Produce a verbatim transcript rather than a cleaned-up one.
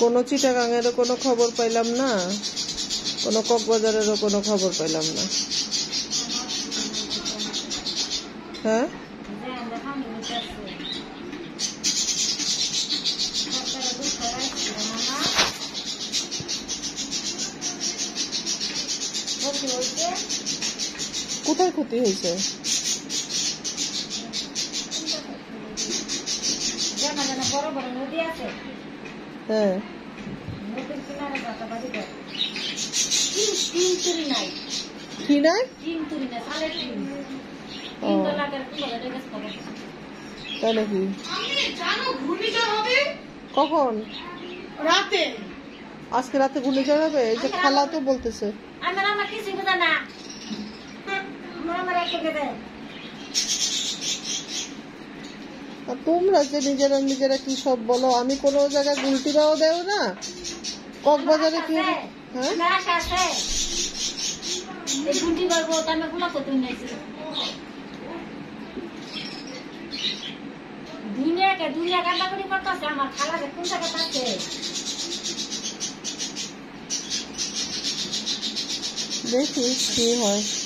কোনো চিটাগাঙেরও কোনো খবর পাইলাম না, কোনো কক্সবাজারেরও কোনো খবর পাইলাম না। হ্যাঁ কোথায় ক্ষতি হয়েছে? হ্যাঁ কি নাই তাই নাকি? কখন? রাতে। আজকে রাতে ঘূর্ণিঝড় হবে? এই যে খালা তো বলতেছে। তোমরা যে নিজেরা নিজেরা কি সব বলো, আমি কোনো জায়গায় গুলটিরাও দেও না। কক্সবাজারে কি হ্যাঁ দুনিয়াকে দুনিয়া কান্দাকাটি করতেছে আমার খালাকে কোন জায়গায় থাকছে দেখি কি হয়।